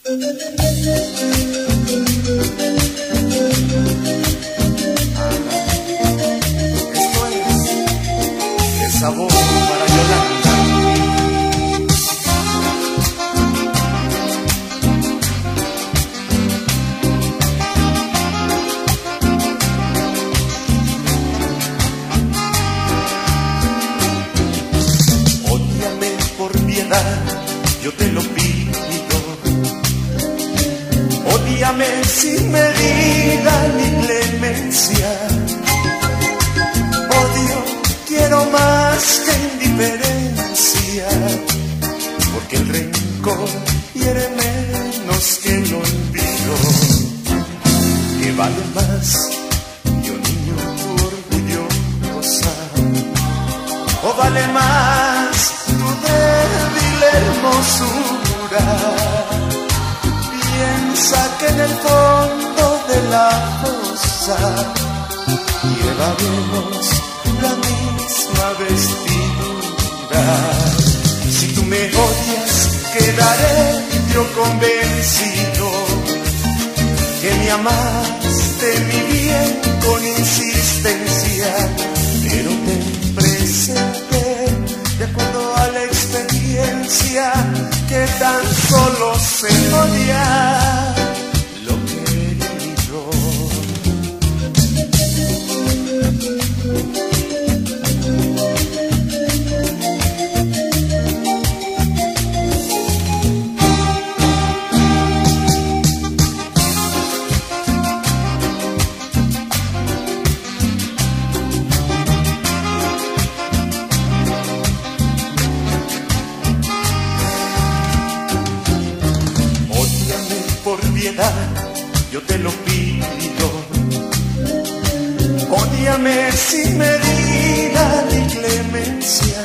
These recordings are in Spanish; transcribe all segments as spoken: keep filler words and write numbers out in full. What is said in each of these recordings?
Esto es el sabor para Yolanda. Ódiame por piedad, yo te lo pido. Ódiame sin medida ni clemencia. Odio quiero más que indiferencia, porque el rencor hiere menos que el olvido. Que vale más que un niño orgullosa, o vale más tu débil hermosura. Piensa que en el fondo de la fosa llevaremos la misma vestidura. Si tú me odias, quedaré yo convencido que me amaste mi bien con insistencia, pero te presenté de acuerdo a la experiencia que tan solo se odia lo querido. Yo te lo pido. Ódiame sin medida ni clemencia.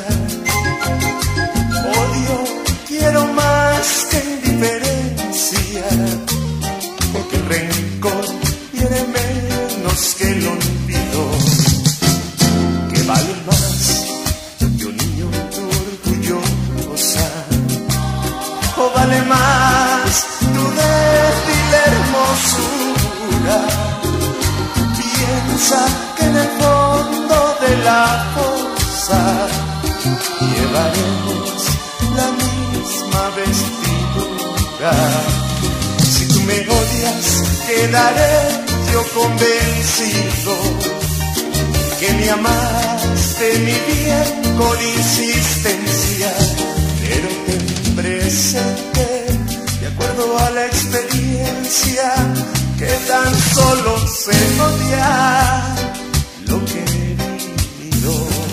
Odio quiero más que indiferencia, porque el rencor hiere menos que el olvido. Que vale más que un niño orgullosa, o vale más tu débil hermosura. Piensa que en el fondo de la fosa llevaremos la misma vestidura. Si tú me odias, quedaré yo convencido que me amaste mi bien con insistencia, pero te presenté de acuerdo a la experiencia que tan solo se odia lo querido.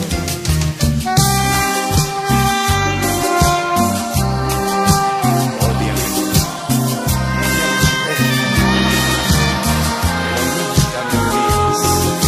Ódiame, pero nunca me olvides.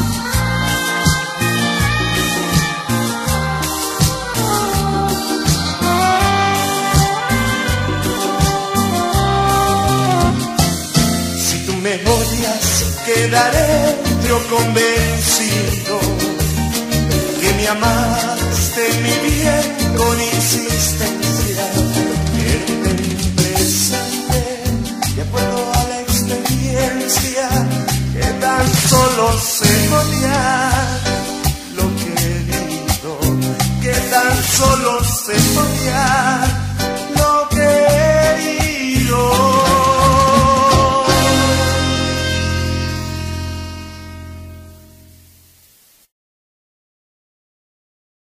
Me odias, quedaré yo convencido que me amaste mi bien con insistencia, que te presenté de acuerdo a la experiencia que tan solo se odia lo querido, que tan solo se odia